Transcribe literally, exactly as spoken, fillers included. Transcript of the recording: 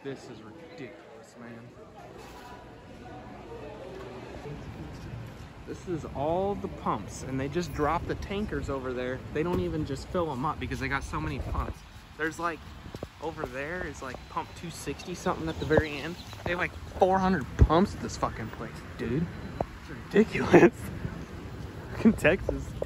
This is ridiculous, man. This is all the pumps, and they just drop the tankers over there. They don't even just fill them up because they got so many pumps. There's like, over there is like pump two sixty something at the very end. They have like four hundred pumps at this fucking place, dude. It's ridiculous. In Texas.